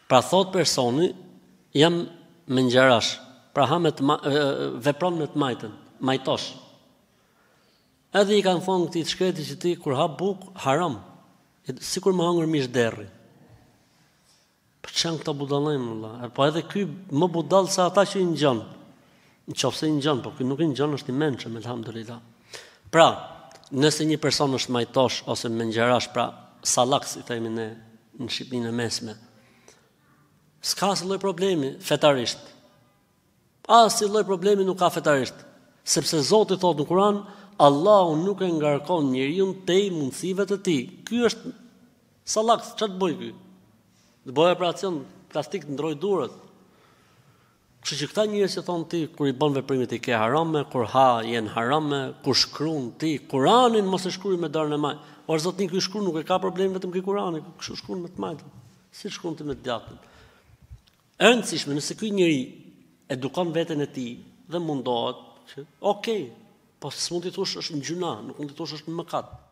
Pra thot personi, jam me ngjarash, pra vepron me të majtën, majtosh. Edhe i kanë thonë këtij shkreti që ti kur ha buk, haram. Sikur më hangër mish derri. Për çan këto budallëjmë valla. Po edhe ky më budall se ata që i ngjon. Nëse i ngjon, po ky nuk i ngjon, është i mençëm, elhamdulillah. Pra, nëse një person është majtosh ose me ngjarash, pra sallak si themi ne në Shqipërinë e mesme, s'ka asnjë lloj problemi fetarisht. Asnjë lloj problemi nuk ka fetarisht, sepse Zoti thotë në Kur'an, Allahu nuk e ngarkon njeriu tej mundësive të tij. Ky është sallak, ç'të bëj ky? Të bëj operacion plastik të ndroj durët. Kështu që këta njerëz që thonë ti kur i bën veprimet i ke harame, kur ha janë harame, kur shkruan ti Kur'anin mos e shkruaj me dorën e majtë. Por zotni ky shkruan nuk e ka problem vetëm ky Kur'ani, kështu shkruan me të majtën. Si shkruan ti me të djathtën? E rëndësishme nëse ky njeri edukon veten e tij dhe mundohet që okay, po s'mund të thosh është në gjuna, nuk mund të thosh është në mëkat.